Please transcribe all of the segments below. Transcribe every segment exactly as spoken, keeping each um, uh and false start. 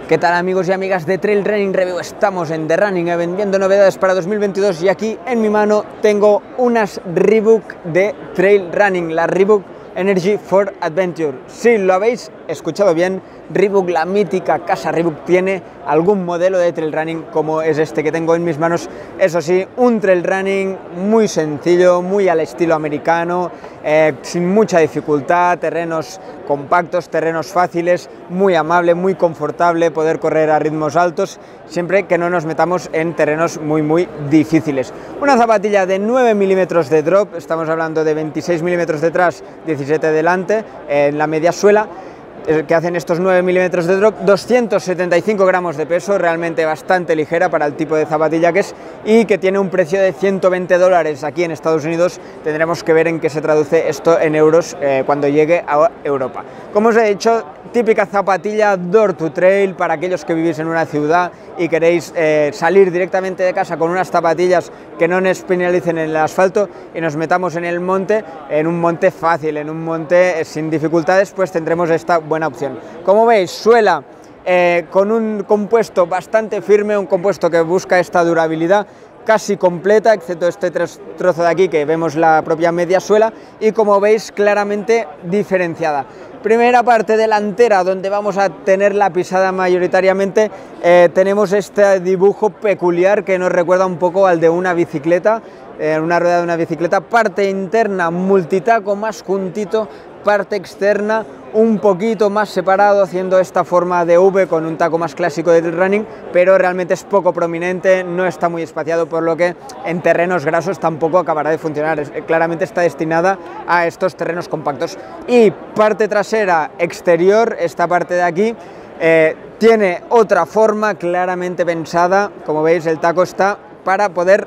¿Qué tal, amigos y amigas de Trail Running Review? Estamos en The Running Event viendo novedades para dos mil veintidós y aquí en mi mano tengo unas Reebok de Trail Running, la Reebok Energy for Adventure. Si lo habéis escuchado bien, Reebok, la mítica casa Reebok, tiene algún modelo de trail running como es este que tengo en mis manos. Eso sí, un trail running muy sencillo, muy al estilo americano, eh, sin mucha dificultad, terrenos compactos, terrenos fáciles, muy amable, muy confortable, poder correr a ritmos altos, siempre que no nos metamos en terrenos muy muy difíciles. Una zapatilla de nueve milímetros de drop, estamos hablando de veintiséis milímetros detrás, diecisiete delante, en la media suela, que hacen estos nueve milímetros de drop, doscientos setenta y cinco gramos de peso, realmente bastante ligera para el tipo de zapatilla que es, y que tiene un precio de ciento veinte dólares aquí en Estados Unidos. Tendremos que ver en qué se traduce esto en euros eh, cuando llegue a Europa. Como os he dicho, típica zapatilla door to trail para aquellos que vivís en una ciudad y queréis eh, salir directamente de casa con unas zapatillas que no nos penalicen en el asfalto y nos metamos en el monte, en un monte fácil, en un monte eh, sin dificultades, pues tendremos esta buena opción. Como veis, suela eh, con un compuesto bastante firme, un compuesto que busca esta durabilidad casi completa, excepto este trozo de aquí que vemos la propia media suela, y como veis claramente diferenciada. Primera parte delantera, donde vamos a tener la pisada mayoritariamente, eh, tenemos este dibujo peculiar que nos recuerda un poco al de una bicicleta, eh, una rueda de una bicicleta. Parte interna multitaco más juntito, parte externa un poquito más separado, haciendo esta forma de V con un taco más clásico de running, pero realmente es poco prominente, no está muy espaciado, por lo que en terrenos grasos tampoco acabará de funcionar. Es, claramente está destinada a estos terrenos compactos. Y parte trasera exterior, esta parte de aquí, eh, tiene otra forma claramente pensada. Como veis, el taco está para poder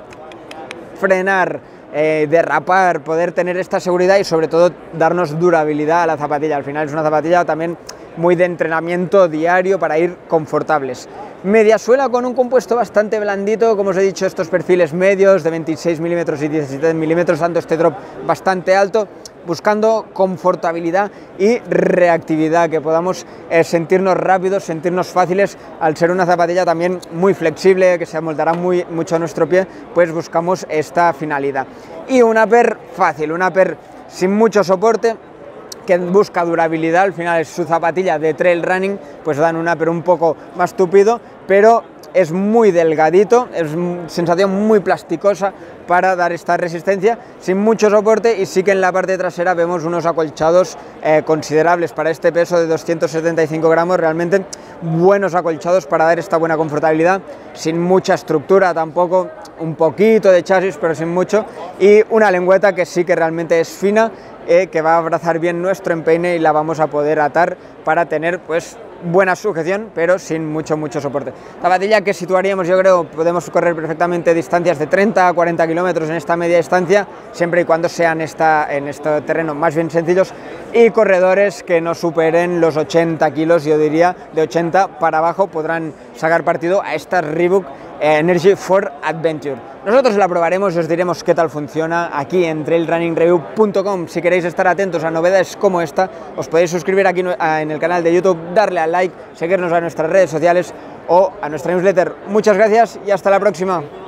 frenar, Eh, derrapar, poder tener esta seguridad y sobre todo darnos durabilidad a la zapatilla. Al final es una zapatilla también muy de entrenamiento diario para ir confortables. Media suela con un compuesto bastante blandito, como os he dicho, estos perfiles medios de veintiséis milímetros y diecisiete milímetros, dando este drop bastante alto, buscando confortabilidad y reactividad, que podamos eh, sentirnos rápidos, sentirnos fáciles. Al ser una zapatilla también muy flexible, que se amoldará muy, mucho a nuestro pie, pues buscamos esta finalidad. Y un upper fácil, un upper sin mucho soporte, que busca durabilidad. Al final es su zapatilla de trail running, pues dan un upper un poco más tupido, pero es muy delgadito, es sensación muy plasticosa para dar esta resistencia, sin mucho soporte, y sí que en la parte trasera vemos unos acolchados eh, considerables para este peso de doscientos setenta y cinco gramos, realmente buenos acolchados para dar esta buena confortabilidad, sin mucha estructura tampoco, un poquito de chasis pero sin mucho, y una lengüeta que sí que realmente es fina, eh, que va a abrazar bien nuestro empeine y la vamos a poder atar para tener pues buena sujeción, pero sin mucho mucho soporte. Zapatilla que situaríamos, yo creo, podemos correr perfectamente distancias de treinta a cuarenta kilómetros en esta media distancia, siempre y cuando sean esta, en este terreno más bien sencillos, y corredores que no superen los ochenta kilos, yo diría, de ochenta para abajo podrán sacar partido a esta Reebok Energy for Adventure. Nosotros la probaremos y os diremos qué tal funciona aquí en trail running review punto com. Si queréis estar atentos a novedades como esta, os podéis suscribir aquí en el canal de YouTube, darle al like, seguirnos a nuestras redes sociales o a nuestra newsletter. Muchas gracias y hasta la próxima.